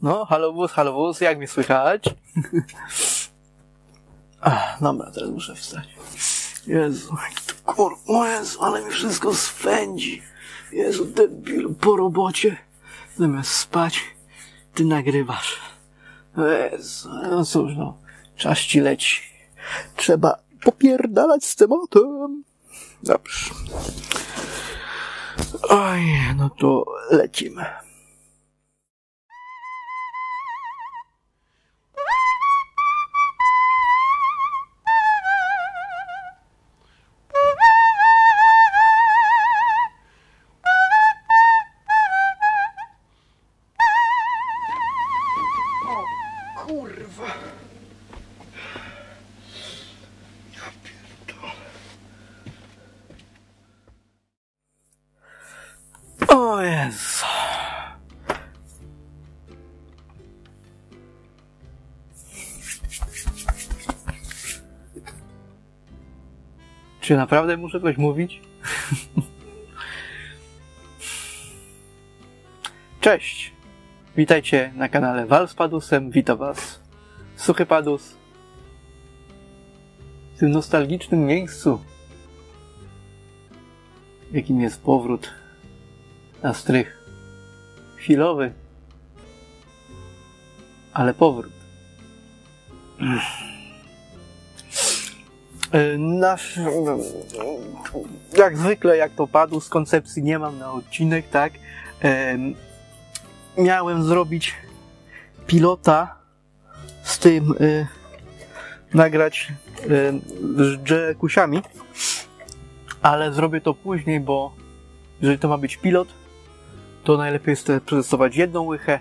No, halo wóz, jak mnie słychać? Dobra, teraz muszę wstać. Jezu, kurwa, Jezu, ale mi wszystko swędzi. Jezu, debilu, po robocie. Zamiast spać, ty nagrywasz. Jezu, no cóż, no, czas ci leci. Trzeba popierdalać z tematem. Dobrze. Oj, no to lecimy. Kurwa. Ja pierdolę. O Jezu. Czy naprawdę muszę coś mówić? Cześć! Witajcie na kanale Wal z Padusem, witam was Suchy Padus w tym nostalgicznym miejscu, jakim jest powrót na strych. Chwilowy, ale powrót. Jak zwykle, jak to Padus, koncepcji nie mam na odcinek, tak? Miałem zrobić pilota z tym, nagrać z Jackusiami, ale zrobię to później, bo jeżeli to ma być pilot, to najlepiej jest przetestować jedną łychę.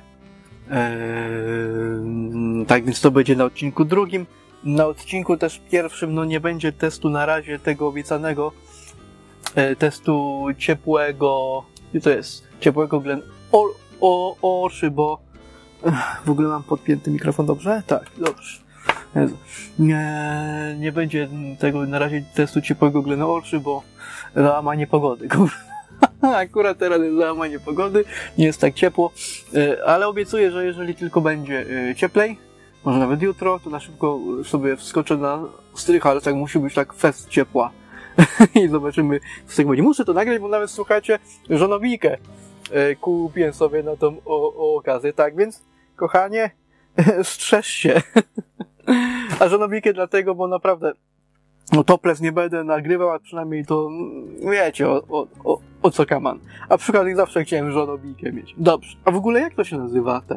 Tak więc to będzie na odcinku drugim. Na odcinku też pierwszym no nie będzie testu na razie tego obiecanego testu ciepłego, gdzie to jest? Ciepłego Glen Oczy, bo w ogóle mam podpięty mikrofon, dobrze? Tak, dobrze. Jezu. Nie będzie tego na razie testu ciepłego Glen Oczy, bo załamanie pogody, kurwa. Akurat teraz jest załamanie pogody, nie jest tak ciepło, ale obiecuję, że jeżeli tylko będzie cieplej, może nawet jutro, to na szybko sobie wskoczę na strych, ale tak musi być tak fest ciepła. I zobaczymy, co z tego będzie. Muszę to nagrać, bo nawet słuchajcie, żonownikę kupiłem sobie na tą okazję, tak więc, kochanie, strzeż się. A żonownikę dlatego, bo naprawdę no topless nie będę nagrywał, a przynajmniej to wiecie o co kaman. A przy okazji zawsze chciałem żonownikę mieć. Dobrze. A w ogóle jak to się nazywa, tak?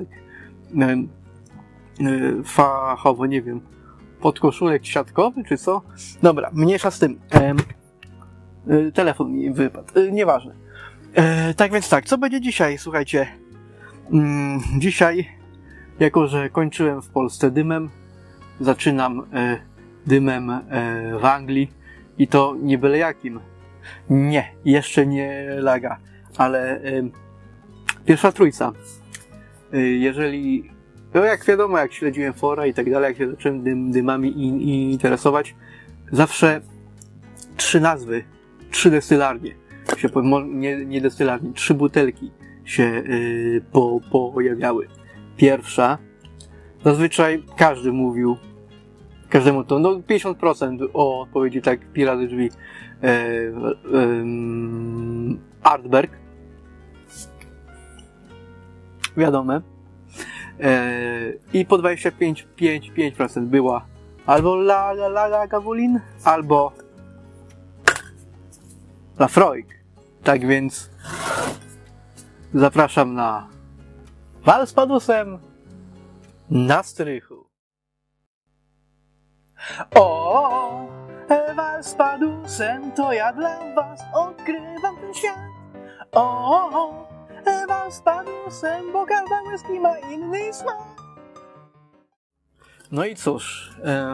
Fachowo, nie wiem. Podkoszulek siatkowy, czy co? Dobra, mniejsza z tym. Telefon mi wypadł. Nieważne. Tak więc tak, co będzie dzisiaj? Słuchajcie. Dzisiaj, jako że kończyłem w Polsce dymem, zaczynam dymem w Anglii i to nie byle jakim. Nie, jeszcze nie laga, ale pierwsza trójca. Jeżeli, no jak wiadomo, jak śledziłem fora i tak dalej, jak się zacząłem dymami interesować, zawsze 3 nazwy, 3 destylarnie się, nie destylarnie, 3 butelki się pojawiały. Pierwsza, zazwyczaj każdy mówił, każdemu to, no 50% o odpowiedzi tak, Piraty Drzwi, Artberg, wiadome, i po 25% była albo Lagavulin, albo Laphroaig. Tak więc zapraszam na Wal z Padusem na strychu. O, Wal z Padusem, to ja dla was odkrywam ten świat. O, Wal z Padusem, bo każda whisky ma inny smak. No i cóż,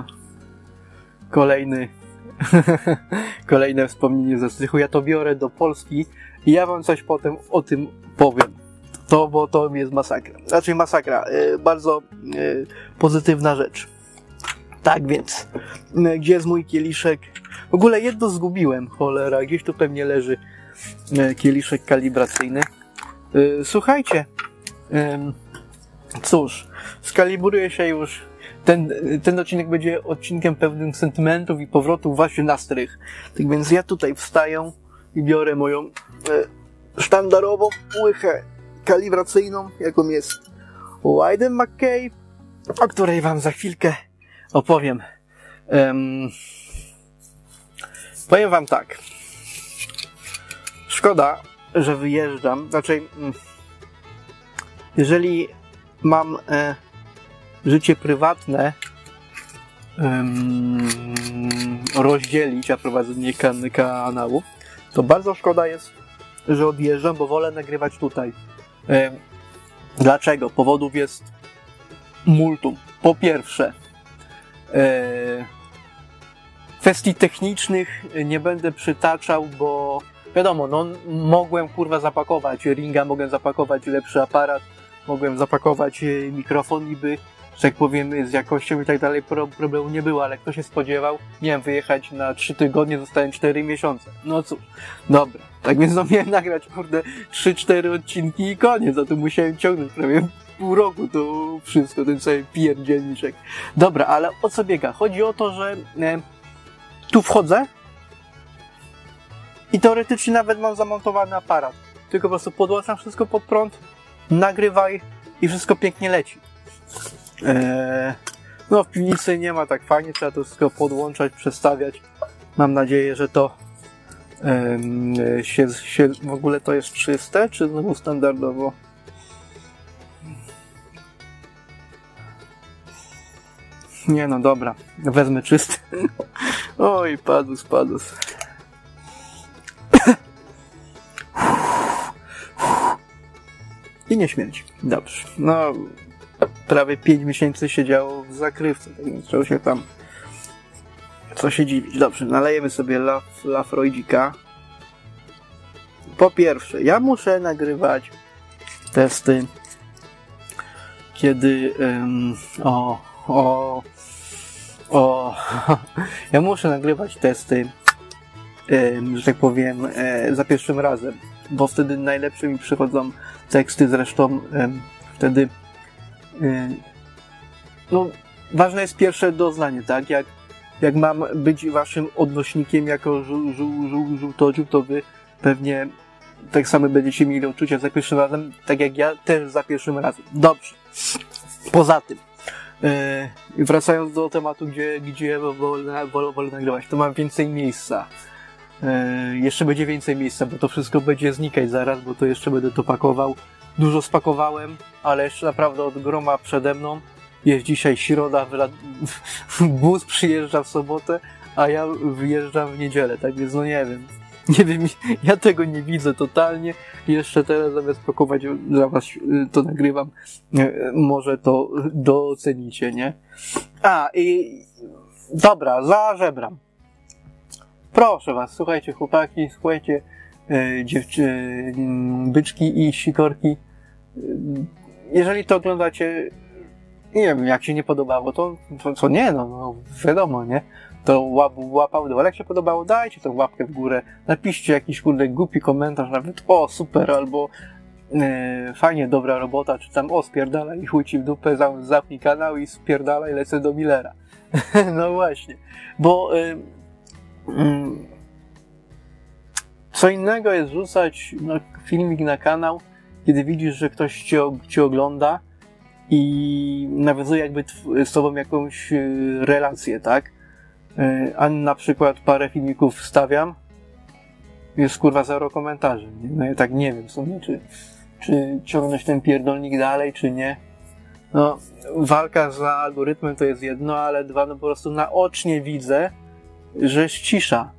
kolejne wspomnienie ze strychu. Ja to biorę do Polski i ja wam coś potem o tym powiem. Bo to jest masakra. Znaczy masakra, bardzo pozytywna rzecz. Tak więc, gdzie jest mój kieliszek? W ogóle jedno zgubiłem, cholera, gdzieś tu pewnie leży kieliszek kalibracyjny. Słuchajcie, Cóż, skalibruję się już. Ten odcinek będzie odcinkiem pełnym sentymentów i powrotów właśnie na strych. Tak więc ja tutaj wstaję i biorę moją sztandarową łychę kalibracyjną, jaką jest Widen McKay, o której wam za chwilkę opowiem. Powiem wam tak. Szkoda, że wyjeżdżam. Znaczy, jeżeli mam życie prywatne rozdzielić, a prowadzenie kanału, to bardzo szkoda jest, że odjeżdżam, bo wolę nagrywać tutaj. Dlaczego? Powodów jest multum. Po pierwsze, kwestii technicznych nie będę przytaczał, bo wiadomo, no mogłem zapakować ringa, mogłem zapakować lepszy aparat, mogłem zapakować mikrofon i by, że tak powiem, z jakością i tak dalej problemu nie było, ale kto się spodziewał, nie wiem, wyjechać na 3 tygodnie, zostałem 4 miesiące. No cóż, dobra. Tak więc no miałem nagrać, 3-4 odcinki i koniec, a tu musiałem ciągnąć prawie pół roku to wszystko, ten cały pierdzielniczek. Dobra, ale o co biega? Chodzi o to, że tu wchodzę i teoretycznie nawet mam zamontowany aparat. Tylko po prostu podłączam wszystko pod prąd, nagrywaj i wszystko pięknie leci. No w piwnicy nie ma tak fajnie, trzeba to wszystko podłączać, przestawiać. Mam nadzieję, że to w ogóle to jest czyste, czy znowu standardowo? Nie no, dobra. Wezmę czysty. Oj, padus. I nie śmierci. Dobrze. No, prawie 5 miesięcy siedziało w zakrywce, tak więc trzeba się tam co się dziwić. Dobrze, nalejemy sobie Lafroidzika. Po pierwsze, ja muszę nagrywać testy, kiedy ja muszę nagrywać testy, że tak powiem, za pierwszym razem, bo wtedy najlepsze mi przychodzą teksty, zresztą wtedy no, ważne jest pierwsze doznanie, tak? Jak mam być waszym odnośnikiem jako żółtodziób, to wy pewnie tak samo będziecie mieli uczucia za pierwszym razem, tak jak ja też za pierwszym razem. Dobrze. Poza tym, wracając do tematu, gdzie wolę nagrywać, to mam więcej miejsca. Jeszcze będzie więcej miejsca, bo to wszystko będzie znikać zaraz, bo to jeszcze będę to pakował. Dużo spakowałem, ale jeszcze naprawdę od groma przede mną. Jest dzisiaj środa, bus przyjeżdża w sobotę, a ja wyjeżdżam w niedzielę, tak więc no nie wiem, ja tego nie widzę totalnie. Jeszcze teraz zamiast pakować dla was to nagrywam, może to docenicie, nie? I dobra, zażebram. Proszę was, słuchajcie chłopaki, słuchajcie byczki i sikorki. Jeżeli to oglądacie, nie wiem, jak się nie podobało, to nie, no wiadomo, nie? To łapa w dół, ale jak się podobało, dajcie tą łapkę w górę, napiszcie jakiś głupi komentarz, nawet super, albo fajnie, dobra robota, czy tam spierdalaj i chuj ci w dupę, zapnij kanał i spierdalaj, lecę do Millera. No właśnie, bo co innego jest rzucać filmik na kanał, kiedy widzisz, że ktoś cię ogląda i nawiązuje jakby z tobą jakąś relację, tak? A na przykład parę filmików wstawiam, jest 0 komentarzy. No ja tak nie wiem w sumie, czy ciągnąć ten pierdolnik dalej, czy nie. No, walka z algorytmem to jest jedno, ale dwa, no po prostu naocznie widzę, że jest cisza.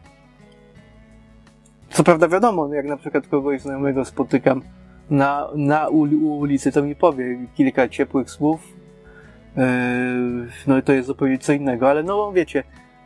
Co prawda wiadomo, jak na przykład kogoś znajomego spotykam na ulicy, to mi powie kilka ciepłych słów. No i to jest zupełnie co innego, ale no wiecie,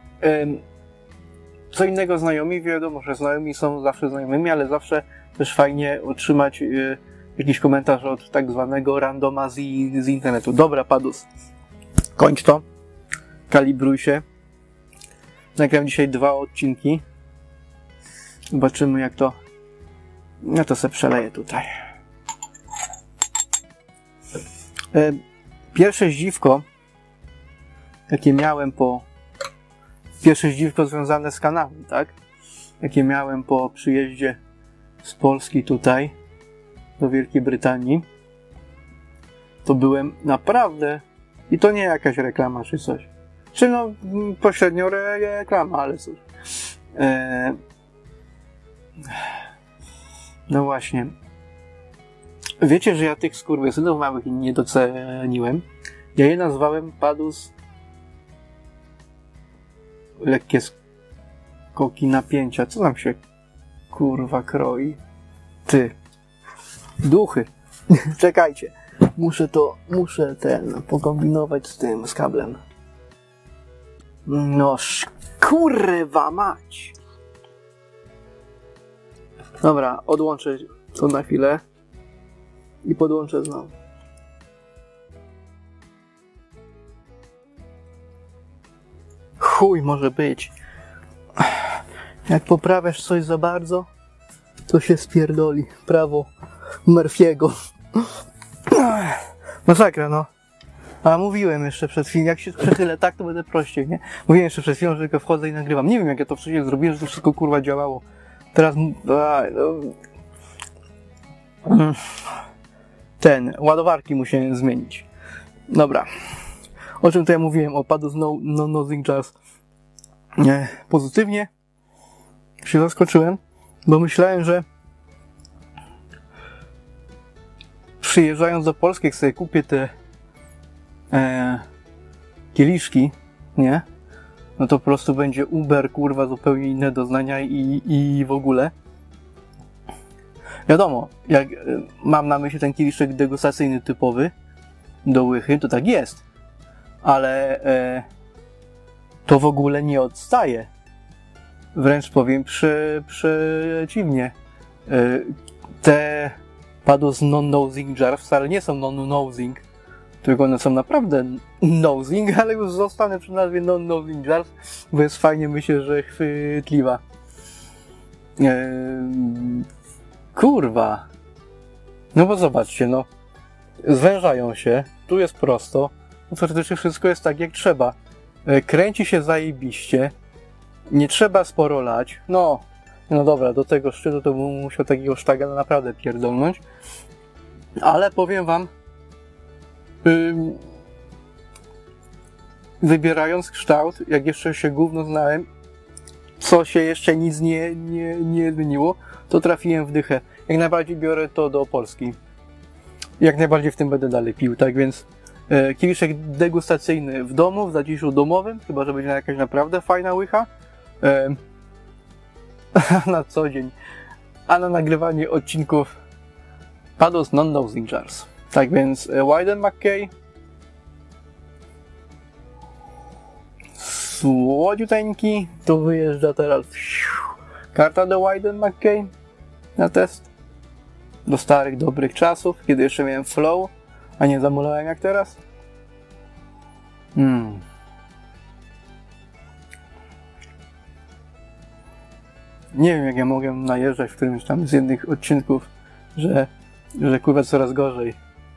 co innego znajomi, wiadomo, że znajomi są zawsze znajomymi, ale zawsze też fajnie otrzymać jakiś komentarz od tak zwanego randoma z internetu. Dobra, Padus, kończ to, kalibruj się. Nagram dzisiaj 2 odcinki. Zobaczymy jak to... Ja to se przeleję tutaj. Pierwsze zdziwko, jakie miałem pierwsze zdziwko związane z kanałem, tak? Jakie miałem po przyjeździe z Polski tutaj do Wielkiej Brytanii, to byłem naprawdę, i to nie jakaś reklama czy coś, czy no pośrednio reklama, ale cóż. No właśnie. Wiecie, że ja tych skurwysynów małych nie doceniłem? Ja je nazwałem Padus lekkie skoki napięcia. Co nam się kurwa kroi? Ty. Duchy. Czekajcie. Muszę pokombinować z kablem. No kurwa mać. Dobra, odłączę to na chwilę i podłączę znowu. Chuj może być. Jak poprawiasz coś za bardzo, to się spierdoli. Prawo Murphy'ego. Masakra, no. A mówiłem jeszcze przed chwilą, jak się przechylę tak, to będę prościej, nie? Mówiłem jeszcze przed chwilą, że tylko wchodzę i nagrywam. Nie wiem, jak ja to wcześniej zrobiłem, że to wszystko kurwa działało. Teraz... ładowarki musiałem zmienić. Dobra. O czym to ja mówiłem? O Padus Nosing Jars. Pozytywnie się zaskoczyłem, bo myślałem, że przyjeżdżając do Polski, jak sobie kupię te kieliszki, nie? No to po prostu będzie Uber, kurwa, zupełnie inne doznania i w ogóle. Wiadomo, jak mam na myśli ten kieliszek degustacyjny typowy do łychy, to tak jest. Ale to w ogóle nie odstaje. Wręcz powiem przeciwnie. Te Padus non-nosing jar wcale nie są non-nosing, tylko one są naprawdę nosing, ale już zostanę przy nazwie non-nosing jars, bo jest fajnie, myślę, że chwytliwa. Kurwa. No bo zobaczcie, no. Zwężają się, tu jest prosto, no praktycznie wszystko jest tak jak trzeba. Kręci się zajebiście, nie trzeba sporo lać, no dobra, do tego szczytu to bym musiał takiego sztaga naprawdę pierdolnąć, ale powiem wam, wybierając kształt, jak jeszcze się gówno znałem, co się jeszcze nic nie zmieniło, to trafiłem w dychę. Jak najbardziej biorę to do Polski. Jak najbardziej w tym będę dalej pił, tak więc kieliszek degustacyjny w domu, w zaciszu domowym, chyba że będzie jakaś naprawdę fajna łycha. Na co dzień. A na nagrywanie odcinków Padus non-nosing jars. Tak więc Wyden Mackay. Słodziuteńki. Tu wyjeżdża teraz karta do Wyden Mackay na test. Do starych, dobrych czasów, kiedy jeszcze miałem flow, a nie zamulałem jak teraz. Nie wiem, jak ja mogę najeżdżać w którymś tam z jednych odcinków, że kurwa coraz gorzej.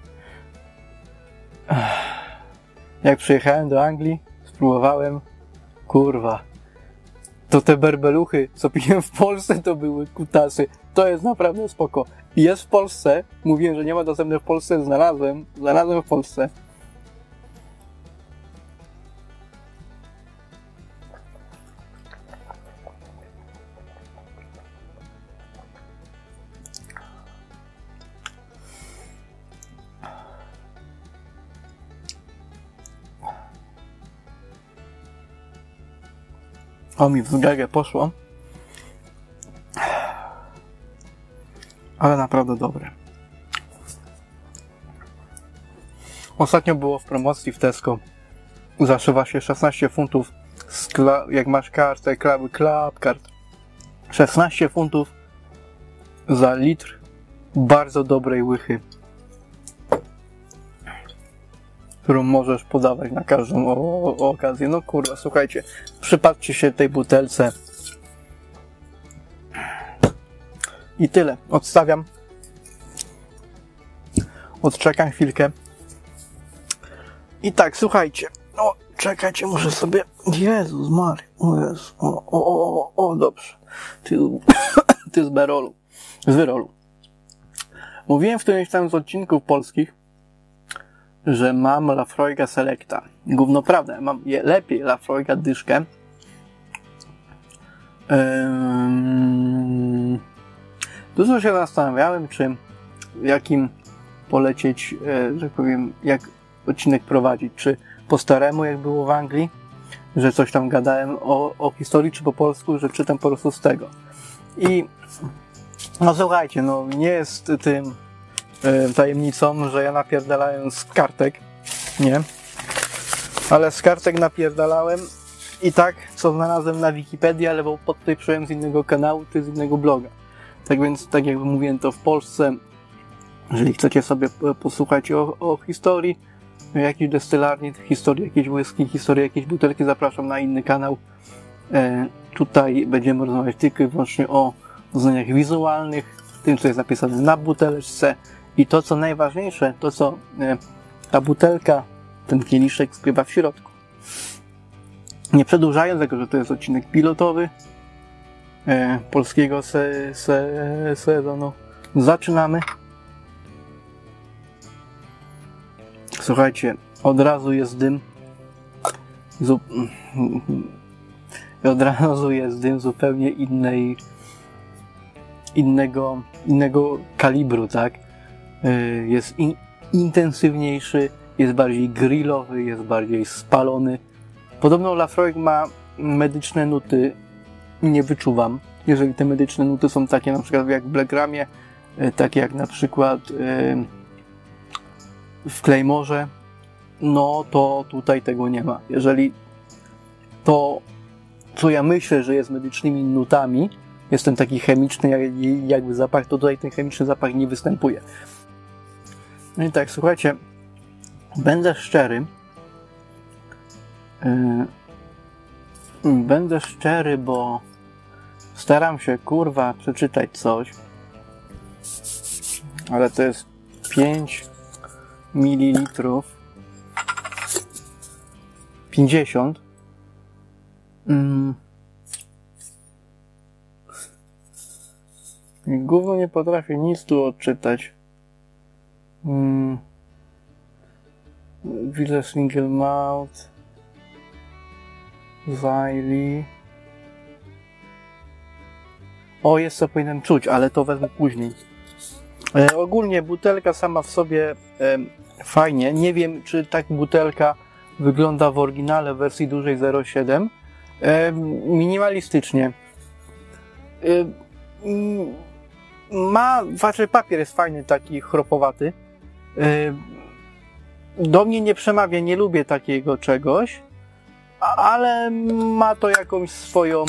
Jak przyjechałem do Anglii, spróbowałem, kurwa, to te berbeluchy, co piłem w Polsce, to były kutasy. To jest naprawdę spoko. Jest w Polsce, mówiłem, że nie ma dostępne w Polsce, znalazłem w Polsce. O, mi w gagę poszło. Ale naprawdę dobre. Ostatnio było w promocji w Tesco. Zaszywa się 16 funtów. Jak masz kartę, Clubcard. 16 funtów za litr bardzo dobrej łychy, którą możesz podawać na każdą okazję. No kurwa, słuchajcie, przypatrzcie się tej butelce. I tyle. Odstawiam. Odczekam chwilkę. I tak, słuchajcie. O, czekajcie, muszę sobie... Jezus Maria. O Jezu. O, dobrze. Ty z Berolu. Z Wyrolu. Mówiłem w którymś tam z odcinków polskich, że mam Laphroaiga Selecta. Gówno prawda, mam lepiej Laphroaiga dyszkę. Dużo się zastanawiałem, czy jakim polecieć, że powiem, jak odcinek prowadzić. Czy po staremu, jak było w Anglii, że coś tam gadałem o historii, czy po polsku, że czytam po prostu z tego. I no słuchajcie, no nie jest tym tajemnicą, że ja napierdalałem z kartek, nie? Ale z kartek napierdalałem i tak, co znalazłem na Wikipedii, ale podpieprzałem z innego kanału, czy z innego bloga. Tak więc, tak jak mówiłem, to w Polsce, jeżeli chcecie sobie posłuchać o historii jakiejś destylarni, historii jakiejś whisky, historii jakiejś butelki, zapraszam na inny kanał. Tutaj będziemy rozmawiać tylko i wyłącznie o doznaniach wizualnych, tym, co jest napisane na buteleczce i to, co najważniejsze, to, co ta butelka, ten kieliszek skrywa w środku. Nie przedłużając, jako że to jest odcinek pilotowy polskiego sezonu, zaczynamy. Słuchajcie, od razu jest dym. Od razu jest dym zupełnie innego kalibru, tak? Jest intensywniejszy, jest bardziej grillowy, jest bardziej spalony. Podobno Laphroaig ma medyczne nuty, nie wyczuwam. Jeżeli te medyczne nuty są takie na przykład jak w Black Rumie, takie jak na przykład w Claymorze, no to tutaj tego nie ma. Jeżeli to, co ja myślę, że jest medycznymi nutami, jest ten taki chemiczny jakby zapach, to tutaj ten chemiczny zapach nie występuje. No i tak, słuchajcie, będę szczery. Będę szczery, bo staram się, kurwa, przeczytać coś, ale to jest 5 mililitrów 50. Gówno nie potrafię nic tu odczytać. Widzę single malt, Zyli. O, jest co powinienem czuć, ale to wezmę później. Ogólnie butelka sama w sobie fajnie. Nie wiem, czy tak butelka wygląda w oryginale w wersji dużej 0,7. Minimalistycznie. Papier jest fajny, taki chropowaty. Do mnie nie przemawia, nie lubię takiego czegoś, ale ma to jakąś swoją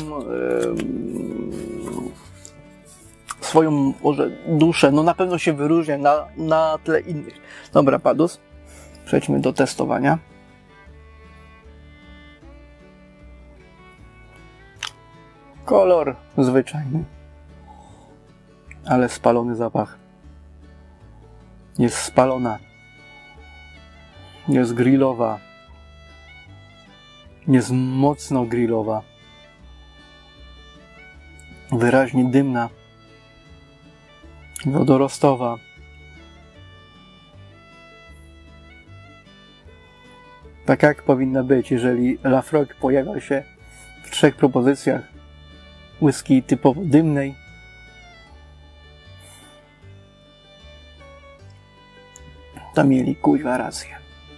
może duszę. No na pewno się wyróżnia na tle innych. Dobra, Padus. Przejdźmy do testowania. Kolor zwyczajny, ale spalony zapach. Jest spalona. Jest grillowa. Jest mocno grillowa. Wyraźnie dymna. Wodorostowa. Tak jak powinna być, jeżeli Laphroaig pojawia się w 3 propozycjach whisky typowo dymnej. To mieli kuźwa rację.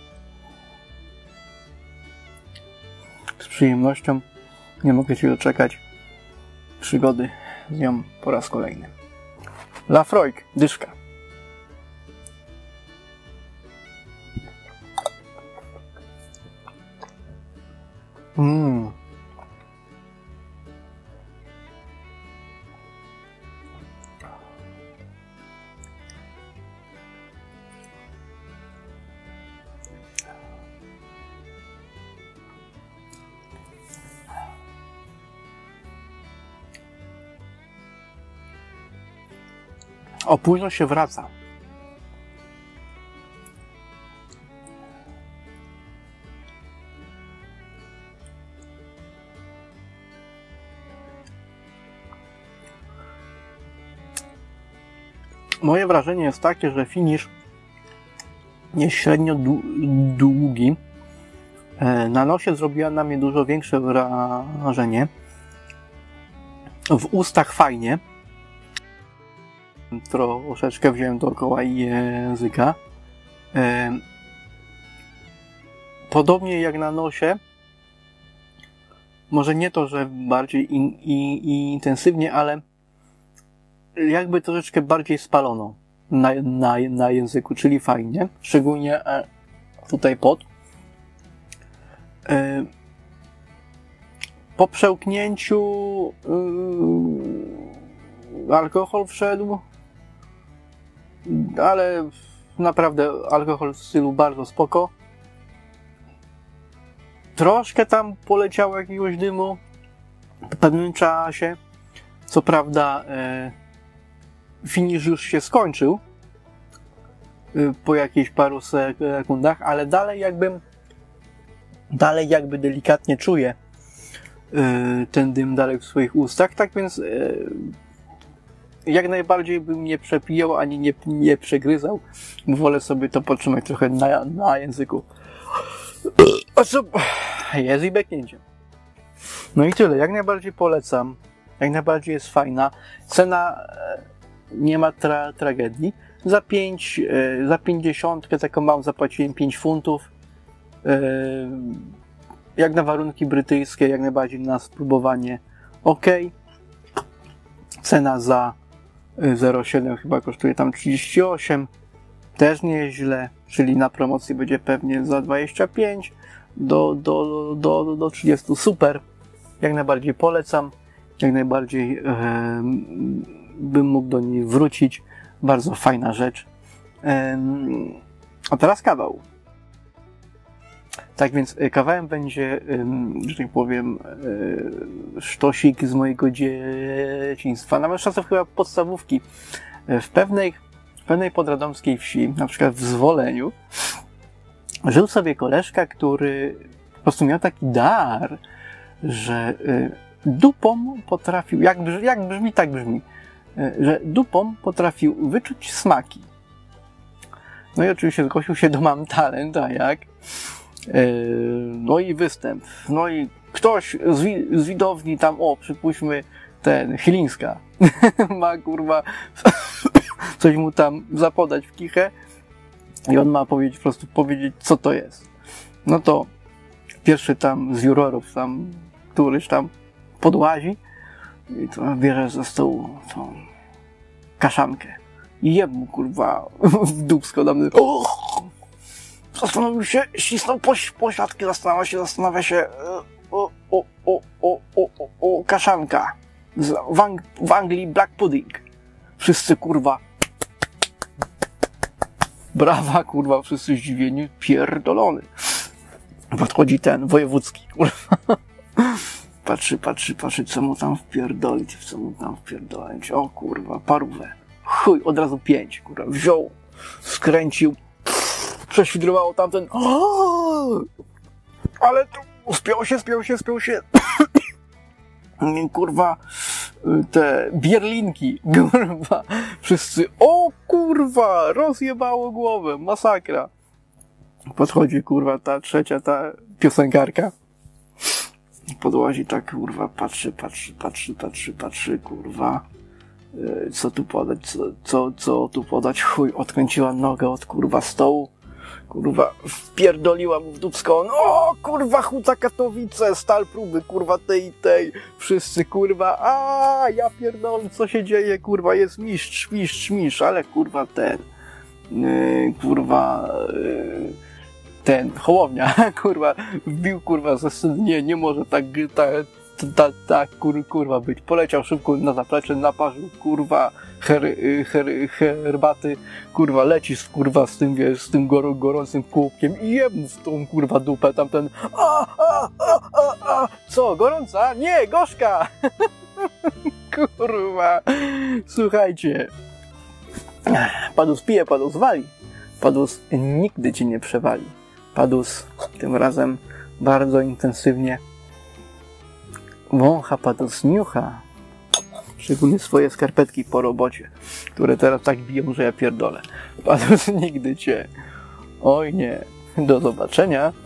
Z przyjemnością nie mogę się doczekać przygody z nią po raz kolejny. Laphroaig, dyszka. O, późno się wraca. moje wrażenie jest takie, że finish jest średnio długi. Na nosie zrobiła na mnie dużo większe wrażenie. W ustach fajnie. Troszeczkę wziąłem dookoła języka. Podobnie jak na nosie. Może nie to, że bardziej intensywnie, ale jakby troszeczkę bardziej spalono na języku, czyli fajnie. Szczególnie tutaj pod. Po przełknięciu alkohol wszedł, ale naprawdę alkohol w stylu bardzo spoko. Troszkę tam poleciało jakiegoś dymu w pewnym czasie. Co prawda finish już się skończył po jakichś paru sekundach, ale dalej jakby delikatnie czuję ten dym dalej w swoich ustach, tak więc jak najbardziej bym nie przepijał, ani nie przegryzał. Wolę sobie to potrzymać trochę na języku. A co? Jest i beknięcie. No i tyle. Jak najbardziej polecam. Jak najbardziej jest fajna. Cena nie ma tragedii. Za 50 taką mam zapłaciłem 5 funtów. Jak na warunki brytyjskie, jak najbardziej na spróbowanie ok. Cena za 0,7 chyba kosztuje tam 38. Też nieźle, czyli na promocji będzie pewnie za 25 do 30. Super. Jak najbardziej polecam. Jak najbardziej bym mógł do niej wrócić. Bardzo fajna rzecz. A teraz kawał. Tak więc kawałem będzie, że tak powiem, sztosik z mojego dzieciństwa. Nawet czasów chyba podstawówki. W pewnej podradomskiej wsi, na przykład w Zwoleniu, żył sobie koleżka, który po prostu miał taki dar, że dupą potrafił, jak brzmi, tak brzmi, że dupą potrafił wyczuć smaki. No i oczywiście zgłosił się do Mam Talent, a jak? No i występ. No i ktoś z widowni tam, przypuśćmy ten Chylińska, ma kurwa coś mu tam zapodać w kichę i on ma po prostu powiedzieć, co to jest. No to pierwszy tam z jurorów tam, któryś tam podłazi i to bierze ze stołu tą kaszankę i jemu kurwa w dupsko damy. Zastanowił się, ścisnął pośladki, zastanawia się kaszanka w Anglii black pudding. Wszyscy kurwa brawa kurwa, wszyscy zdziwieni, pierdolony. Podchodzi ten wojewódzki kurwa. Patrzy, co mu tam wpierdolić, o kurwa, parówę. Chuj, od razu 5, kurwa, wziął, skręcił, prześwidrowało tamten, ale to spiął się. Kurwa, te bierlinki, kurwa, wszyscy, o kurwa, rozjebało głowę, masakra. Podchodzi, kurwa, ta trzecia, ta piosenkarka. Podłazi tak, kurwa, patrzy, kurwa. Co tu podać, co tu podać? Chuj, odkręciła nogę od, kurwa, stołu. Kurwa, wpierdoliła mu w dupsko. No, kurwa, Huta Katowice, stal próby, kurwa, tej. Wszyscy, kurwa, ja pierdolę, co się dzieje, kurwa, jest mistrz, ale, kurwa, ten Hołownia, kurwa, wbił, kurwa, ze sceny, nie może tak, kurwa, być. Poleciał szybko na zaplecze, naparzył, kurwa, herbaty, kurwa, leci, kurwa, z tym, wiesz, z tym gorącym kubkiem i jemu w tą, kurwa, dupę tamten, co, gorąca? Nie, gorzka! Kurwa, słuchajcie, Padus pije, Padus wali, Padus nigdy cię nie przewali. Padus tym razem bardzo intensywnie wącha, Padus niucha. Szczególnie swoje skarpetki po robocie, które teraz tak biją, że ja pierdolę. Padł nigdy cię. Oj nie. Do zobaczenia.